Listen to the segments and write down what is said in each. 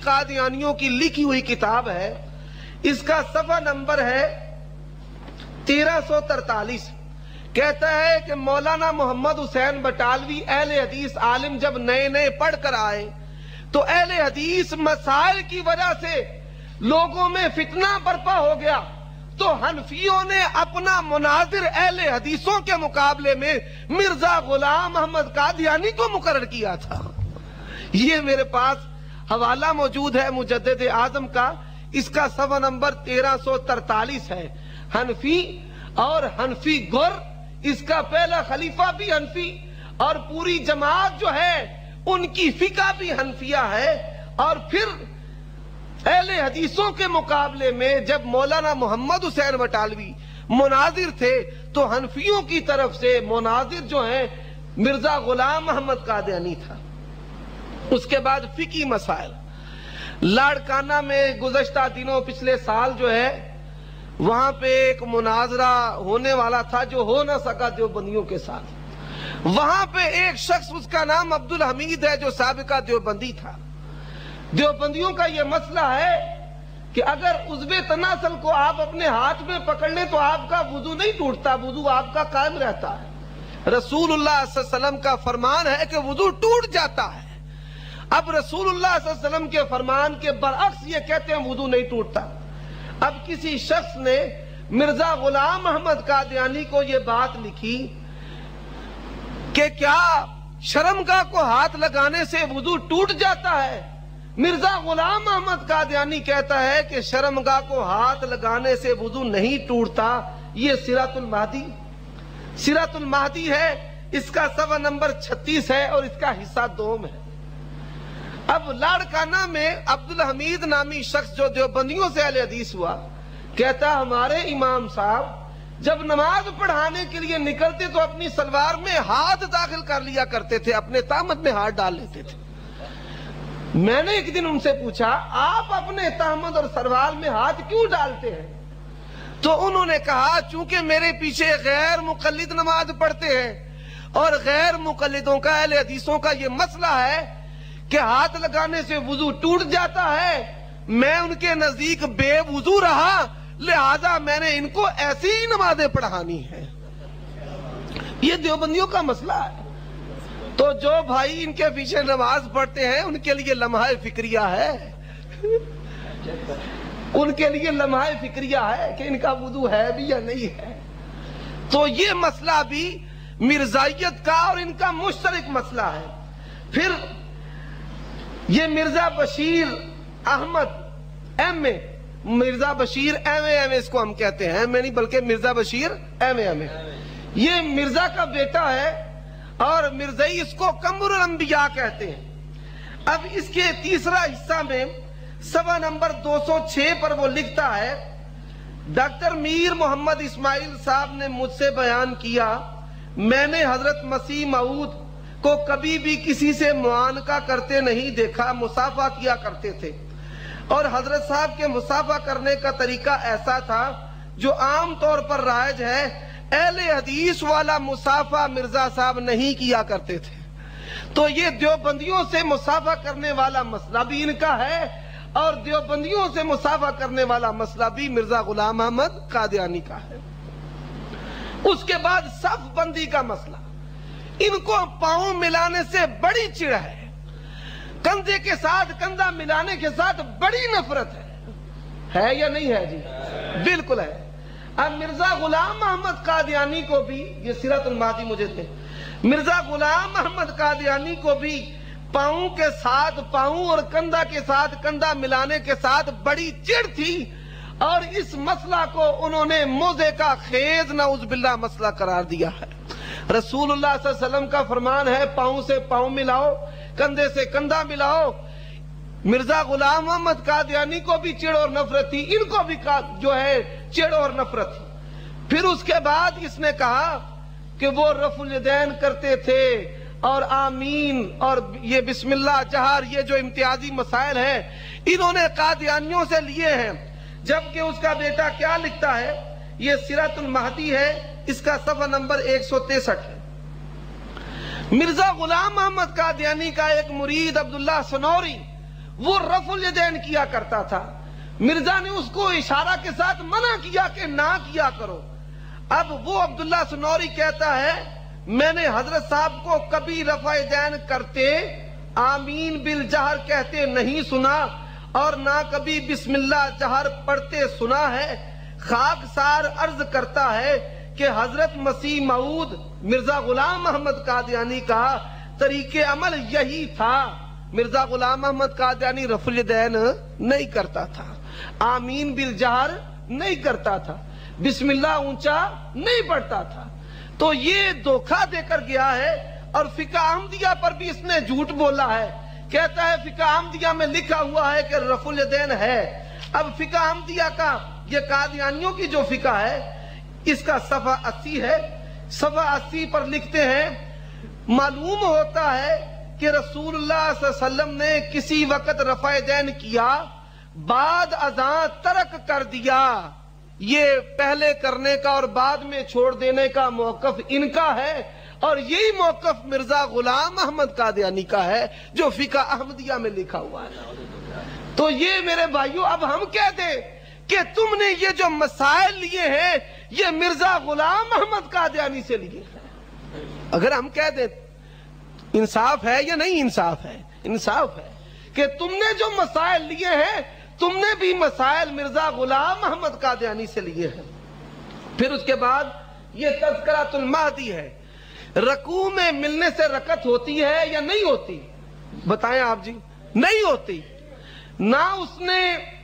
قادیانیوں کی لکھی ہوئی کتاب ہے، اس کا صفحہ نمبر ہے 1343. کہتا ہے کہ مولانا محمد حسین بٹالوی اہل حدیث عالم جب نئے نئے پڑھ کر آئے تو اہل حدیث مسائل کی وجہ سے لوگوں میں فتنہ برپا ہو گیا، تو حنفیوں نے اپنا مناظر اہل حدیثوں کے مقابلے میں مرزا غلام احمد قادیانی کو مقرر کیا تھا. یہ میرے پاس حوالہ موجود ہے مجدد اعظم کا، اس کا صفحہ نمبر 1343 ہے. حنفی اور حنفی گر، اس کا پہلا خلیفہ بھی حنفی اور پوری جماعت جو ہے ان کی فقہ بھی حنفیہ ہے. اور پھر اہل حدیثوں کے مقابلے میں جب مولانا محمد حسین بٹالوی مناظر تھے تو حنفیوں کی طرف سے مناظر جو ہیں مرزا غلام احمد قادیانی تھا. اس کے بعد فقہی مسائل، لاڑکانہ میں گزشتہ دنوں پچھلے سال جو ہے وہاں پہ ایک مناظرہ ہونے والا تھا جو ہو نہ سکا دیوبندیوں کے ساتھ. وہاں پہ ایک شخص، اس کا نام عبدالحمید ہے، جو سابقہ دیوبندی تھا. دیوبندیوں کا یہ مسئلہ ہے کہ اگر عضو تناسل کو آپ اپنے ہاتھ میں پکڑ لیں تو آپ کا وضو نہیں ٹوٹتا، وضو آپ کا قائم رہتا ہے. رسول اللہ صلی اللہ علیہ وسلم کا فرمان ہے کہ وضو ٹوٹ جاتا ہے. اب رسول اللہ صلی اللہ علیہ وسلم کے فرمان کے برعکس یہ کہتے ہیں وضو نہیں ٹوٹتا. اب کسی شخص نے مرزا غلام احمد قادیانی کو یہ بات لکھی کہ کیا شرمگاہ کو ہاتھ لگانے سے وضو ٹوٹ جاتا ہے؟ مرزا غلام احمد قادیانی کہتا ہے کہ شرمگاہ کو ہاتھ لگانے سے وضو نہیں ٹوٹتا. یہ سیرۃ المہدی ہے، اس کا صفحہ نمبر 36 ہے اور اس کا حصہ 2 ہے. اب لاڑکانہ میں عبدالحمید نامی شخص جو دیوبندیوں سے اہل حدیث ہوا، کہتا ہمارے امام صاحب جب نماز پڑھانے کے لیے نکلتے تو اپنی سلوار میں ہاتھ داخل کر لیا کرتے تھے، اپنے تہمت میں ہاتھ ڈال لیتے تھے. میں نے ایک دن ان سے پوچھا آپ اپنے تہمت اور سلوار میں ہاتھ کیوں ڈالتے ہیں؟ تو انہوں نے کہا چونکہ میرے پیچھے غیر مقلد نماز پڑھتے ہیں اور غیر مقلدوں کا اہل حدیثوں کا یہ مسئلہ ہے کہ ہاتھ لگانے سے وضو ٹوٹ جاتا ہے، میں ان کے نزدیک بے وضو رہا، لہذا میں نے ان کو ایسی ہی نمازیں پڑھانی ہیں. یہ دیوبندیوں کا مسئلہ ہے. تو جو بھائی ان کے پیچھے نماز پڑھتے ہیں ان کے لیے لمحہ فکریہ ہے، ان کے لیے لمحہ فکریہ ہے کہ ان کا وضو ہے بھی یا نہیں ہے. تو یہ مسئلہ بھی مرزائیت کا اور ان کا مشترک مسئلہ ہے. پھر یہ Mirza Bashir Ahmad M A, Mirza Bashir M A اس کو ہم کہتے ہیں، میں نہیں بلکہ مرزا بشیر ایم اے، یہ مرزا کا بیٹا ہے اور مرزائی اس کو قمر الانبیاء کہتے ہیں. اب اس کے تیسرا حصہ میں صفحہ نمبر 206 پر وہ لکھتا ہے ڈاکٹر میر محمد اسماعیل صاحب نے مجھ سے بیان کیا، میں نے حضرت مسیح موعود کو کبھی بھی کسی سے معانقہ کرتے نہیں دیکھا، مصافحہ کیا کرتے تھے. اور حضرت صاحب کے مصافحہ کرنے کا طریقہ ایسا تھا جو عام طور پر رائج ہے. اہل حدیث والا مصافحہ مرزا صاحب نہیں کیا کرتے تھے. تو یہ دیوبندیوں سے مصافحہ کرنے والا مسئلہ بھی ان کا ہے اور دیوبندیوں سے مصافحہ کرنے والا مسئلہ بھی مرزا غلام احمد قادیانی کا ہے. اس کے بعد صف بندی کا مسئلہ، ان کو پاؤں ملانے سے بڑی چڑ ہے، کندھے کے ساتھ کندھا ملانے کے ساتھ بڑی نفرت ہے یا نہیں ہے؟ جی بالکل ہے. اب مرزا غلام احمد قادیانی کو بھی، یہ سیرۃ المہدی مجھے تھے، مرزا غلام احمد قادیانی کو بھی پاؤں کے ساتھ پاؤں اور کندھا کے ساتھ کندھا ملانے کے ساتھ بڑی چڑ تھی اور اس مسئلہ کو انہوں نے موزے کا خیز نعوذ باللہ مسئلہ قرار دیا ہے. رسول اللہ صلی اللہ علیہ وسلم کا فرمان ہے پاؤں سے پاؤں ملاؤ، کندھے سے کندھا ملاؤ. مرزا غلام احمد قادیانی کو بھی چڑ اور نفرت تھی، ان کو بھی جو ہے چڑ اور نفرت تھی. پھر اس کے بعد اس نے کہا کہ وہ رفع الیدین کرتے تھے اور آمین اور یہ بسم اللہ جہار، یہ جو امتیازی مسائل ہیں انہوں نے قادیانیوں سے لیے ہیں. جبکہ اس کا بیٹا کیا لکھتا ہے، یہ سیرۃ المہدی ہے، اس کا صفحہ نمبر 163 ہے. مرزا غلام احمد قادیانی کا ایک مرید عبداللہ سنوری، وہ رفع الیدین کیا کرتا تھا. مرزا نے اس کو اشارہ کے ساتھ منع کیا کہ نہ کیا کرو. اب وہ عبداللہ سنوری کہتا ہے میں نے حضرت صاحب کو کبھی رفع یدین کرتے آمین بالجہر کہتے نہیں سنا اور نہ کبھی بسم اللہ جہر پڑھتے سنا ہے. خاکسار عرض کرتا ہے کہ حضرت مسیح موعود مرزا غلام محمد قادیانی کا طریق عمل یہی تھا. مرزا غلام محمد قادیانی رفع الیدین نہیں کرتا تھا, آمین بالجہر نہیں کرتا تھا, بسم اللہ اونچا نہیں پڑھتا تھا. تو یہ دھوکہ دے کر گیا ہے. اور فقہ احمدیہ پر بھی اس نے جھوٹ بولا ہے. کہتا ہے فقہ احمدیہ میں لکھا ہوا ہے کہ رفع الیدین ہے. اب فقہ احمدیہ کا یہ قادیانیوں کی جو فقہ ہے اس کا صفحہ 80 ہے. صفحہ 80 پر لکھتے ہیں معلوم ہوتا ہے کہ رسول اللہ صلی اللہ علیہ وسلم نے کسی وقت رفع یدین کیا بعد ازاں ترک کر دیا. یہ پہلے کرنے کا اور بعد میں چھوڑ دینے کا موقف ان کا ہے اور یہی موقف مرزا غلام محمد قادیانی کا ہے جو فقہ احمدیہ میں لکھا ہوا ہے. تو یہ میرے بھائیوں اب ہم کہہ دیں کہ تم نے یہ جو مسائل لیے ہیں یہ مرزا غلام محمد قادیانی سے لیے ہیں, اگر ہم کہہ دیں انصاف ہے یا نہیں انصاف ہے؟ انصاف ہے کہ تم نے جو مسائل لیے ہیں تم نے بھی مسائل مرزا غلام محمد قادیانی سے لیے ہیں. پھر اس کے بعد یہ تذکرۃ المہدی ہے. رکوع میں ملنے سے رکعت ہوتی ہے یا نہیں ہوتی؟ بتائیں آپ جی. نہیں ہوتی. نہ اس نے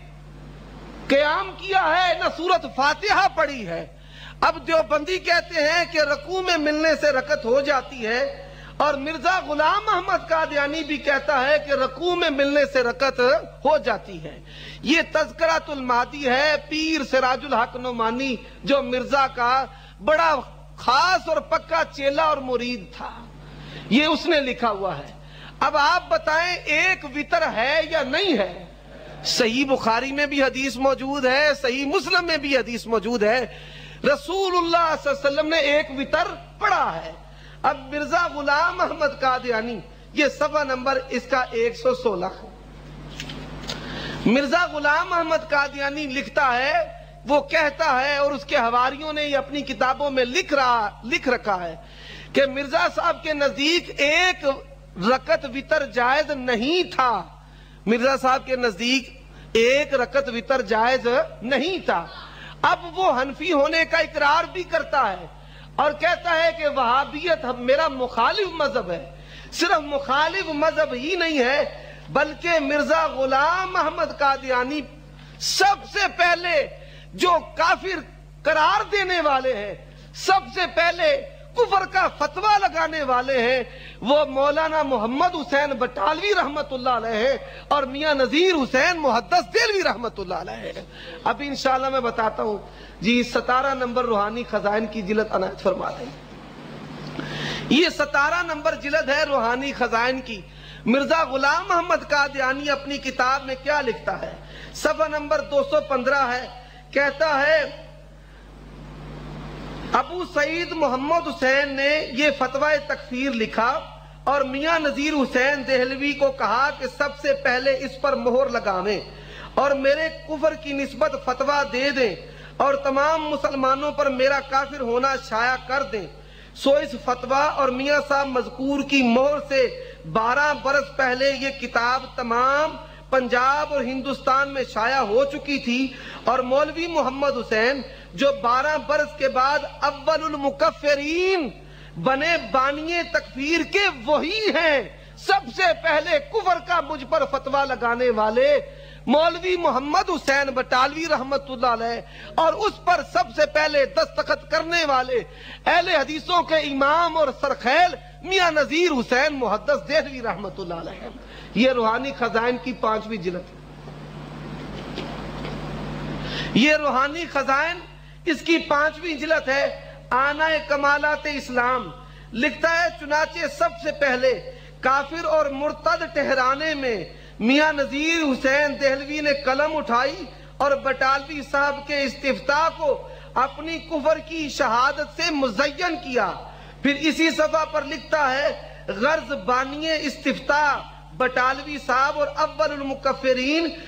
قیام کیا ہے نہ سورۃ فاتحہ پڑھی ہے. اب دیوبندی کہتے ہیں کہ رکوع میں ملنے سے رکعت ہو جاتی ہے اور مرزا غلام محمد قادیانی بھی کہتا ہے کہ رکوع میں ملنے سے رکعت ہو جاتی ہے. یہ تذکرۃ المہدی ہے. پیر سراج الحق نعمانی جو مرزا کا بڑا خاص اور پکا چیلا اور مرید تھا, یہ اس نے لکھا ہوا ہے. اب آپ بتائیں ایک وتر ہے یا نہیں ہے؟ صحیح بخاری میں بھی حدیث موجود ہے, صحیح مسلم میں بھی حدیث موجود ہے. رسول اللہ صلی اللہ علیہ وسلم نے ایک وتر پڑھا ہے. اب مرزا غلام محمد قادیانی یہ صفحہ نمبر اس کا 116 ہے. مرزا غلام محمد قادیانی لکھتا ہے, وہ کہتا ہے اور اس کے حواریوں نے یہ اپنی کتابوں میں لکھ رکھا ہے کہ مرزا صاحب کے نزدیک ایک رکعت وتر جائز نہیں تھا. مرزا صاحب کے نزدیک ایک رکعت وتر جائز نہیں تھا. اب وہ حنفی ہونے کا اقرار بھی کرتا ہے اور کہتا ہے کہ وہابیت میرا مخالف مذہب ہے. صرف مخالف مذہب ہی نہیں ہے بلکہ مرزا غلام محمد قادیانی سب سے پہلے جو کافر قرار دینے والے ہیں, سب سے پہلے کفر کا فتویٰ لگانے والے ہیں, وہ مولانا محمد حسین بٹالوی رحمت اللہ علیہ اور میاں نذیر حسین محدث دہلوی رحمت اللہ علیہ. اب انشاءاللہ میں بتاتا ہوں جی. 17 نمبر روحانی خزائن کی جلد عنایت فرما دیں. یہ 17 نمبر جلد ہے روحانی خزائن کی. مرزا غلام محمد قادیانی اپنی کتاب میں کیا لکھتا ہے؟ صفحہ نمبر 215 ہے. کہتا ہے ابو سعید محمد حسین نے یہ فتویٰ تکفیر لکھا اور میاں نذیر حسین دہلوی کو کہا کہ سب سے پہلے اس پر مہر لگاویں اور میرے کفر کی نسبت فتویٰ دے دیں اور تمام مسلمانوں پر میرا کافر ہونا شائع کر دیں. سو اس فتویٰ اور میاں صاحب مذکور کی مہر سے 12 برس پہلے یہ کتاب تمام پنجاب اور ہندوستان میں شائع ہو چکی تھی اور مولوی محمد حسین جو 12 برس کے بعد اول المکفرین بنے بانی تکفیر کے وہی ہیں. سب سے پہلے کفر کا مجھ پر فتویٰ لگانے والے مولوی محمد حسین بٹالوی رحمت اللہ علیہ اور اس پر سب سے پہلے دستخط کرنے والے اہل حدیثوں کے امام اور سرخیل میاں نذیر حسین محدث دہلوی رحمت اللہ علیہ. یہ روحانی خزائن کی 5ویں جلد. یہ روحانی خزائن اس کی 5ویں جلد ہے. آنا کمالات اسلام لکھتا ہے چنانچہ سب سے پہلے کافر اور مرتد ٹھہرانے میں میاں نذیر حسین دہلوی نے قلم اٹھائی اور بٹالوی صاحب کے استفتاء کو اپنی کفر کی شہادت سے مزین کیا. پھر اسی صفحہ پر لکھتا ہے غرض بانی استفتاء بٹالوی صاحب اور اول المکفرین